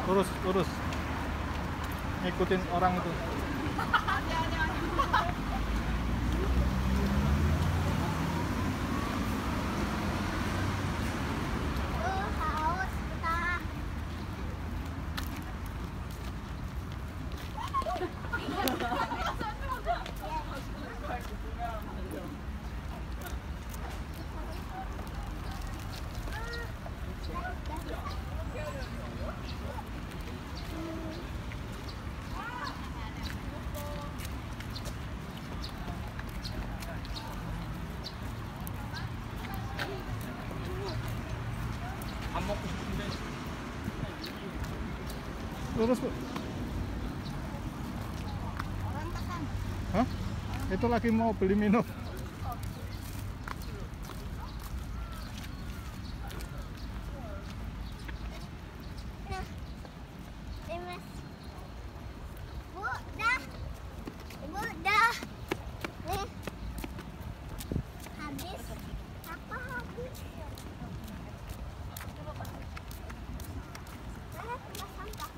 Lurus, lurus. Ngikutin orang itu. Haus, betah. Lurus, Bu. Hah? Itu lagi mau beli minum. Mas. Bu, dah. Ibu, dah. Nih. Habis. Apa habis? Mana tempat sampah?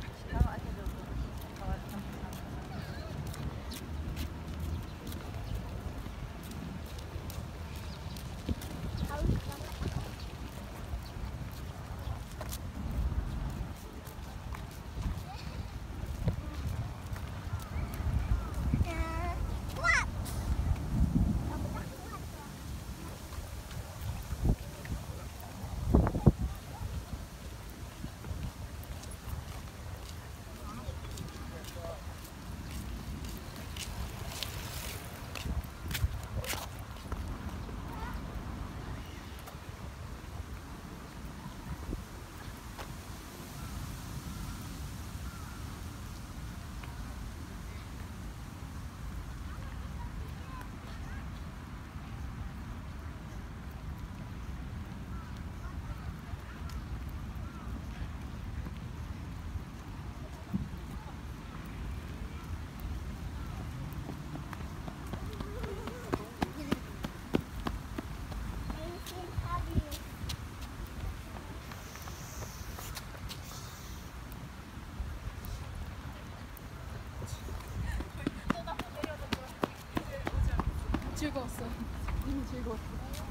즐거웠어. 너무 즐거웠어.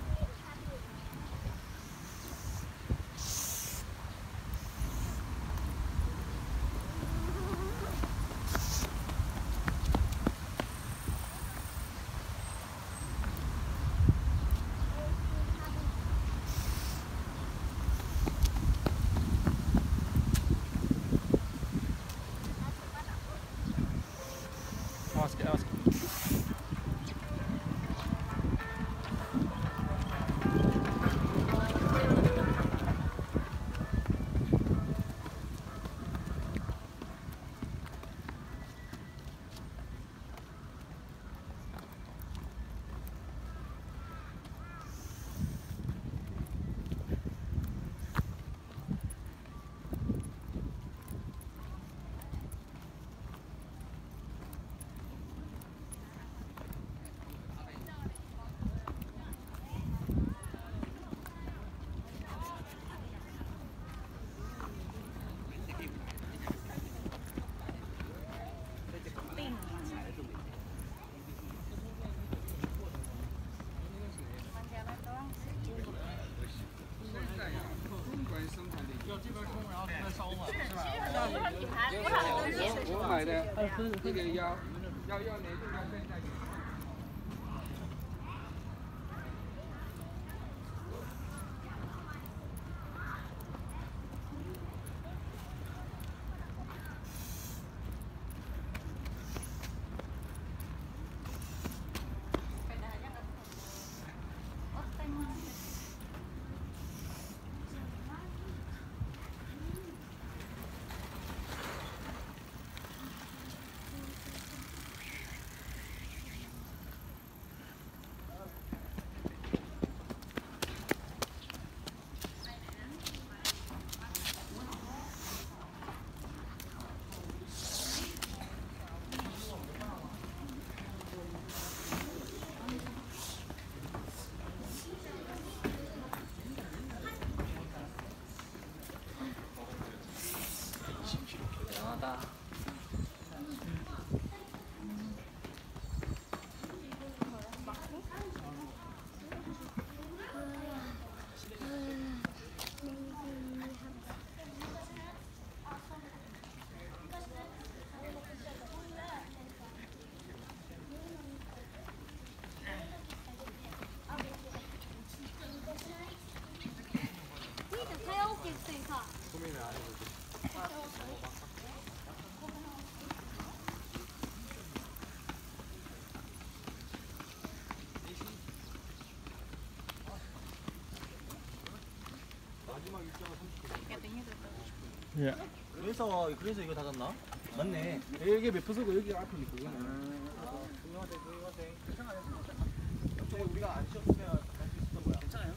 Awas, awas. 我买的这个要年度要现在。 예. 그래서 이거 닫았나? 맞네. 여기 몇 퍼센트 여기 앞에 그거는. 우리가 안 쉬었으면 갈 수 있었던 거야. 괜찮아요?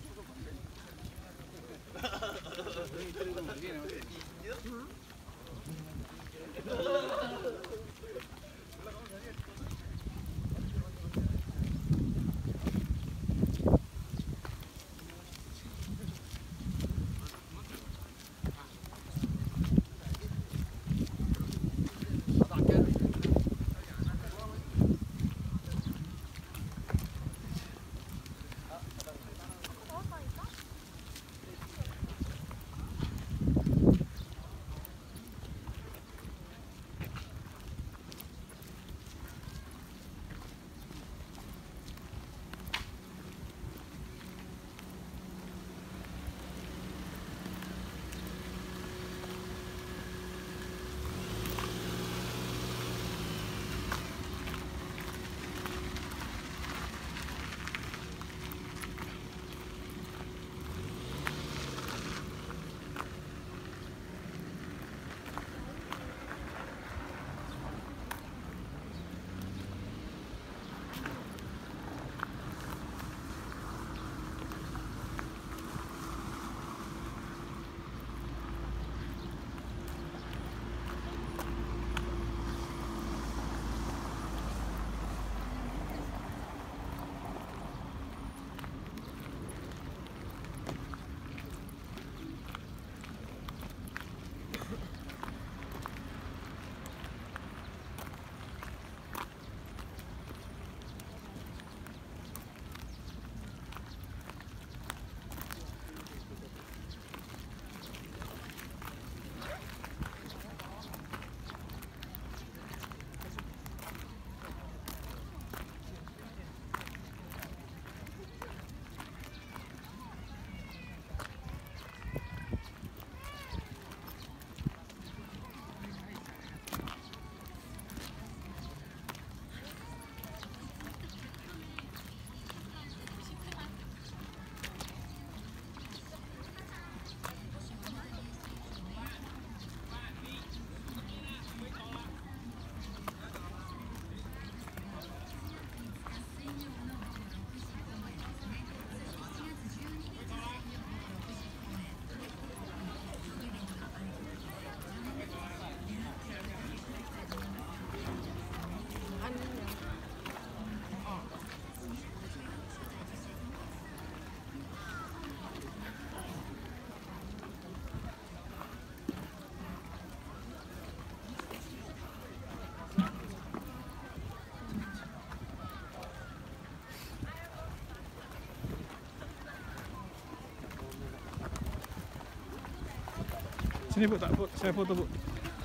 Sini Bu, tak Bu, saya foto Bu.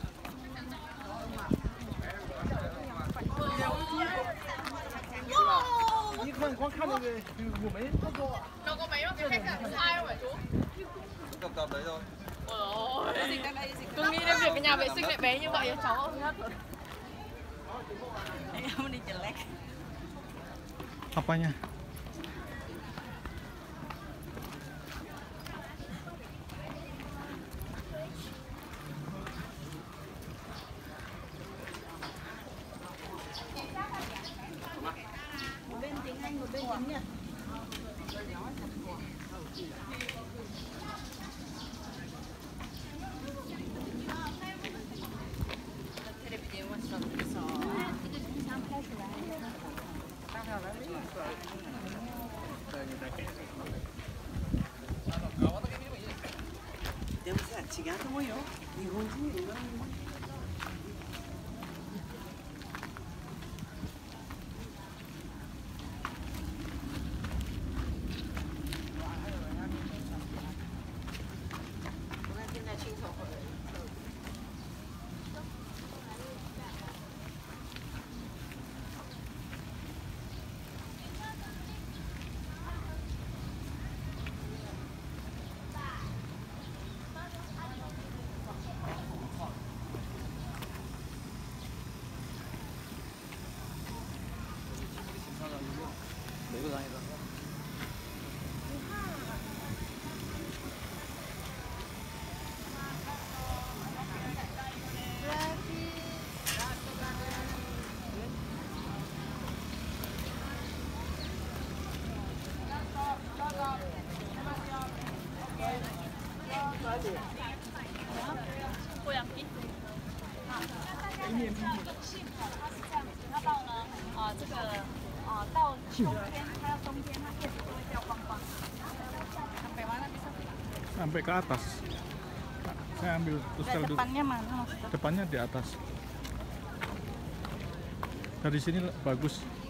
你看光看那个我们有個尾咯，佢聽人猜為主。 夾夾嚟咯。 Ôi, tôi nghĩ đến việc cái nhà vệ sinh lại bé như vậy cháu không nhất. Em đi chợ lách. Apanya? 메고 다니다가 Sampai ke atas. Saya ambil terus dulu. Depannya mana? Depannya di atas. Dari sini bagus.